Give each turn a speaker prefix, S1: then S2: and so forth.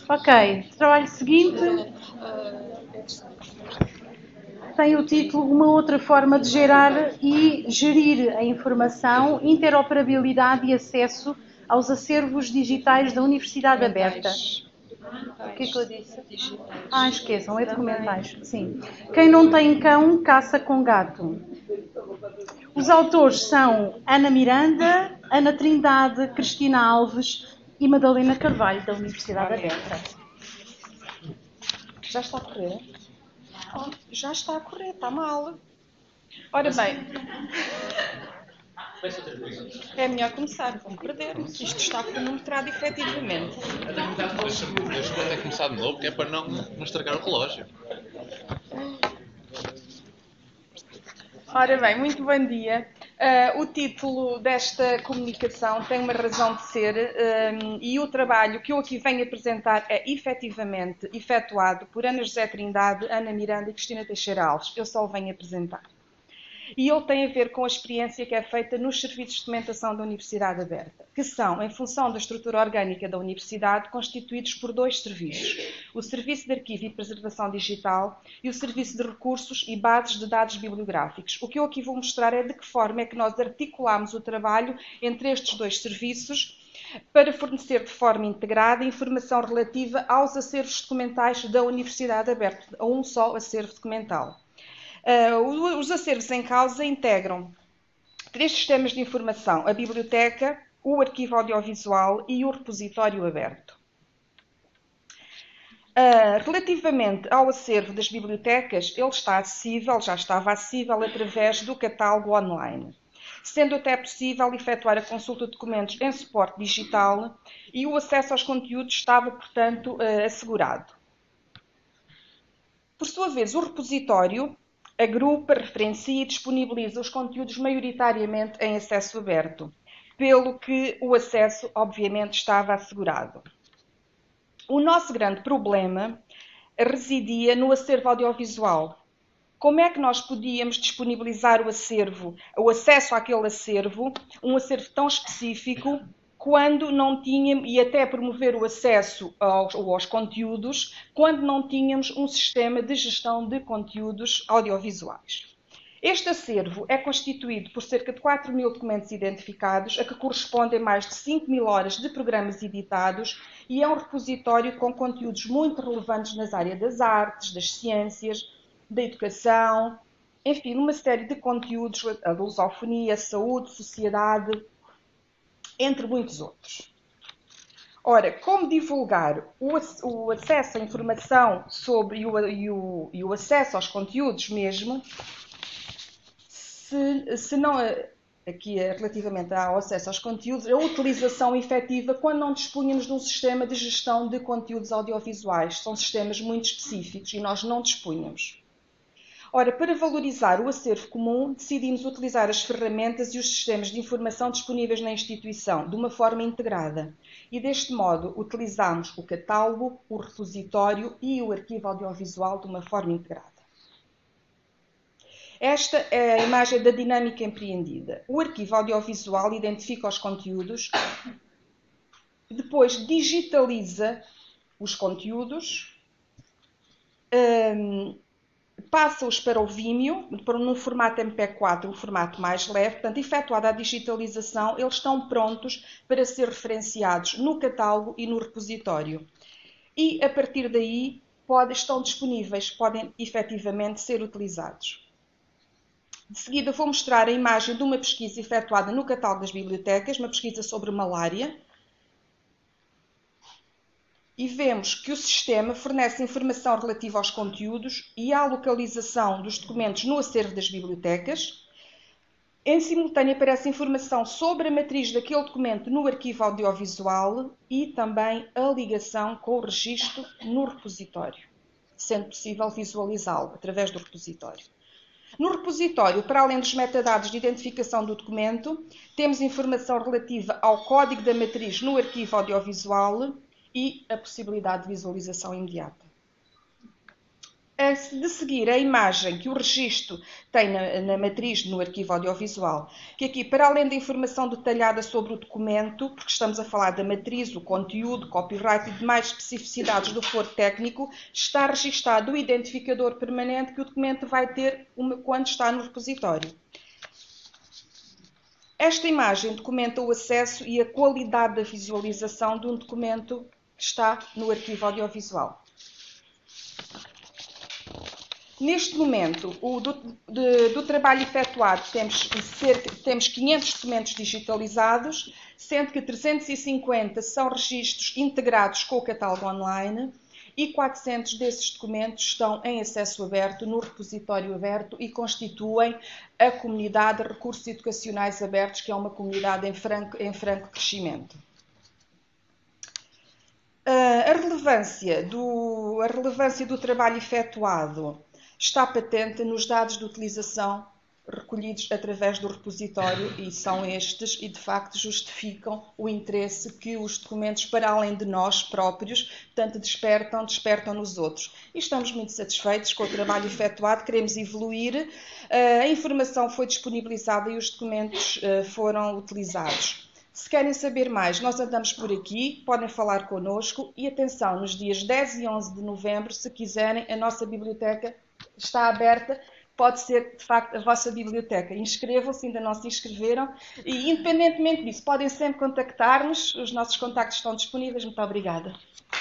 S1: Ok, trabalho seguinte tem o título Uma outra forma de gerar e gerir a informação, interoperabilidade e acesso aos acervos digitais da Universidade Aberta. O que é que eu disse? Esqueçam, é documentais. Sim. Quem não tem cão, caça com gato. Os autores são Ana Miranda, Ana Trindade, Cristina Alves e Madalena Carvalho, da Universidade Aberta.
S2: Já está a correr? Já está a correr, está mal. Ora bem, é melhor começar, vamos perder. Isto está cronometrado efetivamente.
S3: Deixa-me até começar de novo, que é para não estragar o relógio.
S2: Ora bem, muito bom dia. O título desta comunicação tem uma razão de ser e o trabalho que eu aqui venho apresentar é efetivamente efetuado por Ana José Trindade, Ana Miranda e Cristina Teixeira Alves. Eu só o venho apresentar. E ele tem a ver com a experiência que é feita nos serviços de documentação da Universidade Aberta, que são, em função da estrutura orgânica da Universidade, constituídos por dois serviços: o Serviço de Arquivo e Preservação Digital e o Serviço de Recursos e Bases de Dados Bibliográficos. O que eu aqui vou mostrar é de que forma é que nós articulamos o trabalho entre estes dois serviços para fornecer de forma integrada informação relativa aos acervos documentais da Universidade Aberta, a um só acervo documental. Os acervos em causa integram 3 sistemas de informação: a biblioteca, o arquivo audiovisual e o repositório aberto. Relativamente ao acervo das bibliotecas, ele está acessível, já estava acessível através do catálogo online, sendo até possível efetuar a consulta de documentos em suporte digital e o acesso aos conteúdos estava, portanto, assegurado. Por sua vez, o repositório agrupa, referencia e disponibiliza os conteúdos maioritariamente em acesso aberto, pelo que o acesso, obviamente, estava assegurado. O nosso grande problema residia no acervo audiovisual. Como é que nós podíamos disponibilizar o acesso àquele acervo, um acervo tão específico, quando não tínhamos, e até promover o acesso aos conteúdos, quando não tínhamos um sistema de gestão de conteúdos audiovisuais? Este acervo é constituído por cerca de 4.000 documentos identificados, a que correspondem mais de 5.000 horas de programas editados, e é um repositório com conteúdos muito relevantes nas áreas das artes, das ciências, da educação, enfim, uma série de conteúdos, a lusofonia, a saúde, sociedade, entre muitos outros. Ora, como divulgar o acesso à informação sobre e o acesso aos conteúdos mesmo, se não, aqui relativamente ao acesso aos conteúdos, a utilização efetiva quando não dispunhamos de um sistema de gestão de conteúdos audiovisuais. São sistemas muito específicos e nós não dispunhamos. Ora, para valorizar o acervo comum, decidimos utilizar as ferramentas e os sistemas de informação disponíveis na instituição de uma forma integrada. E deste modo utilizamos o catálogo, o repositório e o arquivo audiovisual de uma forma integrada. Esta é a imagem da dinâmica empreendida. O arquivo audiovisual identifica os conteúdos, depois digitaliza os conteúdos, passa-os para o Vimeo, num formato MP4, um formato mais leve. Portanto, efetuada a digitalização, eles estão prontos para ser referenciados no catálogo e no repositório. E, a partir daí, estão disponíveis, podem efetivamente ser utilizados. De seguida, vou mostrar a imagem de uma pesquisa efetuada no catálogo das bibliotecas, uma pesquisa sobre malária. E vemos que o sistema fornece informação relativa aos conteúdos e à localização dos documentos no acervo das bibliotecas. Em simultâneo aparece informação sobre a matriz daquele documento no arquivo audiovisual e também a ligação com o registro no repositório, sendo possível visualizá-lo através do repositório. No repositório, para além dos metadados de identificação do documento, temos informação relativa ao código da matriz no arquivo audiovisual e a possibilidade de visualização imediata. De seguir a imagem que o registro tem na matriz, no arquivo audiovisual, que aqui, para além da informação detalhada sobre o documento, porque estamos a falar da matriz, o conteúdo, copyright e demais especificidades do foro técnico, está registado o identificador permanente que o documento vai ter quando está no repositório. Esta imagem documenta o acesso e a qualidade da visualização de um documento que está no arquivo audiovisual. Neste momento, do trabalho efetuado, temos 500 documentos digitalizados, sendo que 350 são registros integrados com o catálogo online e 400 desses documentos estão em acesso aberto, no repositório aberto e constituem a comunidade de recursos educacionais abertos, que é uma comunidade em franco crescimento. A relevância do trabalho efetuado está patente nos dados de utilização recolhidos através do repositório e são estes e, de facto, justificam o interesse que os documentos, para além de nós próprios, tanto despertam nos outros. E estamos muito satisfeitos com o trabalho efetuado, queremos evoluir, a informação foi disponibilizada e os documentos foram utilizados. Se querem saber mais, nós andamos por aqui, podem falar connosco e atenção, nos dias 10 e 11 de novembro, se quiserem, a nossa biblioteca está aberta, pode ser de facto a vossa biblioteca. Inscrevam-se, ainda não se inscreveram e independentemente disso, podem sempre contactar-nos, os nossos contactos estão disponíveis. Muito obrigada.